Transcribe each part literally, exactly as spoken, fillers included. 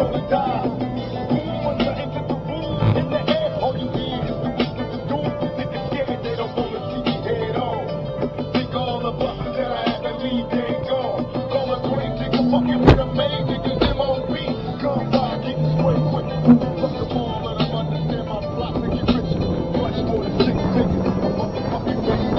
gonna die. When you enter the room in the air, all you need is the whisper to do. Niggas scared, they don't wanna see you head on. Think all the buses that I had to leave, they gone. Call a queen, nigga, fucking with a main niggas, M O B. Come by, get this way quick. Fuck them all, let them understand my plot to get rich. Much more than six figures, a motherfucking baby.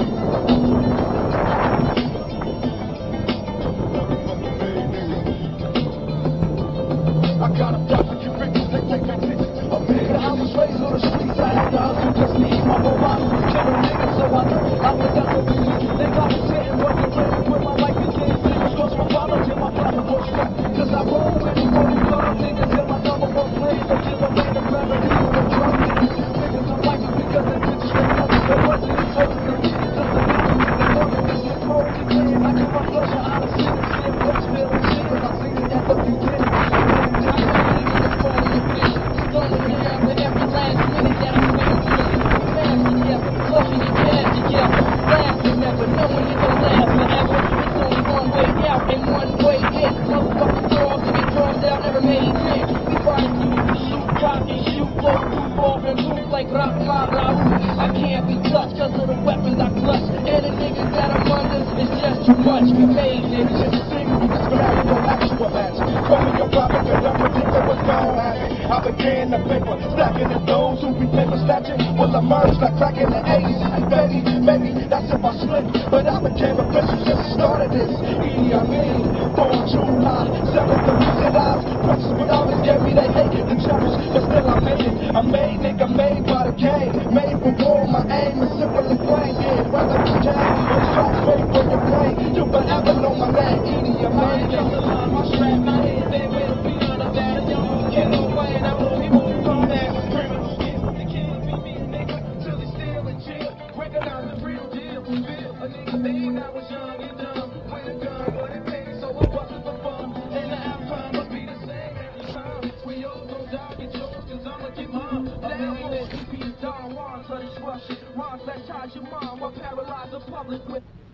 I got a plot to get rich, they take my pictures. A man, I was raised on the streets, I had to hustle just to eat. My whole life was killing niggas, so I know I would never be me. They got me sitting, working, playing, put my life in kids. Niggas cross my father till my father was struck. Cause I roll with it, rolling blood, niggas till my number one play. Don't give a man a gravity or a drug niggas. Niggas I'm like it because they did straight up. They wasn't in total, they did it just to be me. They wanted to get cold and clean. I give my pleasure out of sin and sin. What's still in shit, I seen it at the beginning. Like rock, my rock. I can't be touched cause of the weapons I clutch. And the niggas that I'm under is just too much. We made it. It's just a secret, it's gonna no actual match. Call me your prophet, cause I'm predicting what's gonna happen. I began the paper, stacking at those who be paper snatching. Will emerge like crack in the eighties. Baby, maybe that's if I slip. But I became a bitch who just started this. Edie, I mean, born too high. Seven the reason eyes. Precious but always gave me they hate and cherish. But still I made it. I made nigga made by the game. Made for war, my aim is simple and plain. Yeah, whether it's game or shots made for your pain. You forever know my name. Edie, I made it. My strap, my head, they will be on the bad. Young kid, no way, and I won't be moving on that. Criminal skills, the kids beat me a nigga till he still in jail. Recognize the real deal. Feel a nigga thing, I was young and dumb. With a gun, what it pays, so I busted for fun. And the outcome must be the same every time. We all gon' die, get yours, cause I'ma get mine. Down with it, be a Don Juan, so this rush it. Ron, let's charge your mom, or paralyze the public with.